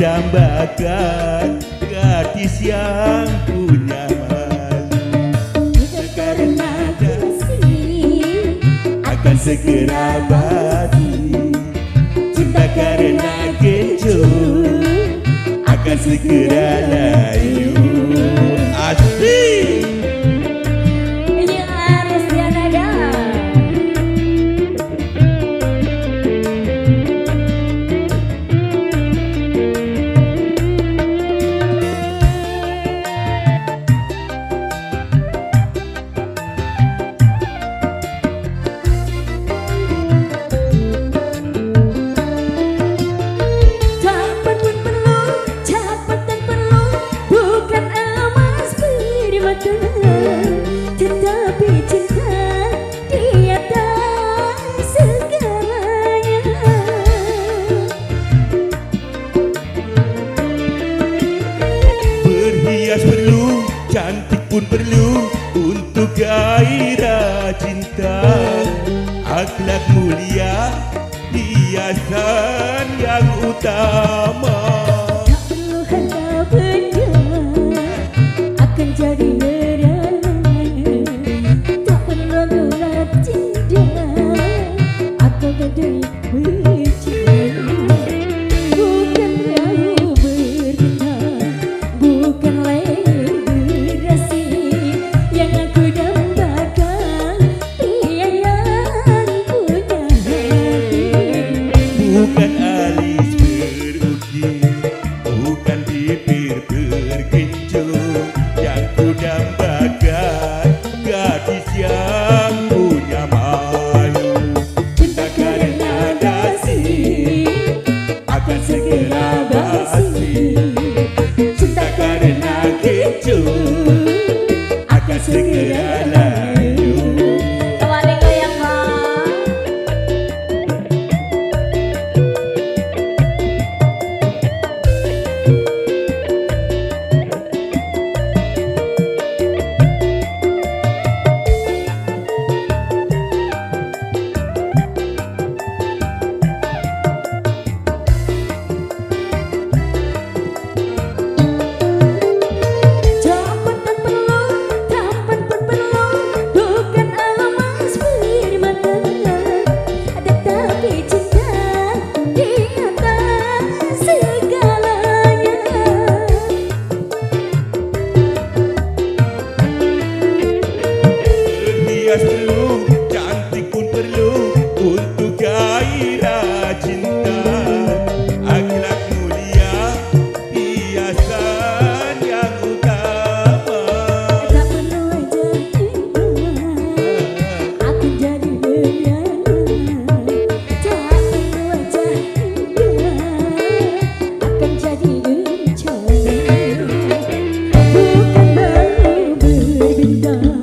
dambakan gadis yang punya malu. Karena kasih akan segera basi, cinta karena kecut akan segera layu. Asik. Ini harus dianaga. Tetapi cinta di atas segalanya. Berhias perlu, cantik pun perlu untuk gairah cinta. Akhlak mulia, hiasan yang utama. Tak perlu harta benda akan jadi bukan alis berukir, bukan bibir berkencur, yang ku dambakan gadis yang punya malu. Cinta karena dasi akan segera basi, cinta karena kecut akan segera layu. Perlu, cantik pun perlu untuk gairah cinta. Akhlak mulia, hiasan yang utama. Tak perlu wajah indah akan jadi beriana. Tak perlu wajah indah akan jadi bencana. Bukan baru berbintang,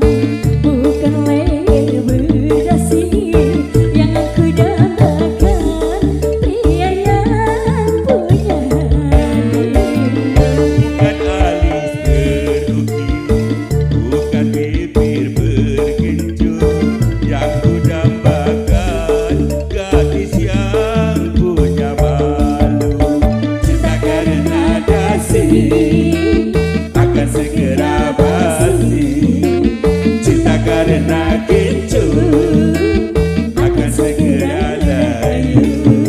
akan segera basi, cinta karena kecut akan segera layu.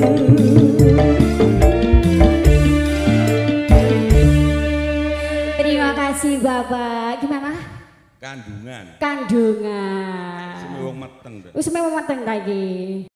Terima kasih Bapak. Gimana? Kandungan. Kandungan. Semewong meteng. Semewong meteng lagi.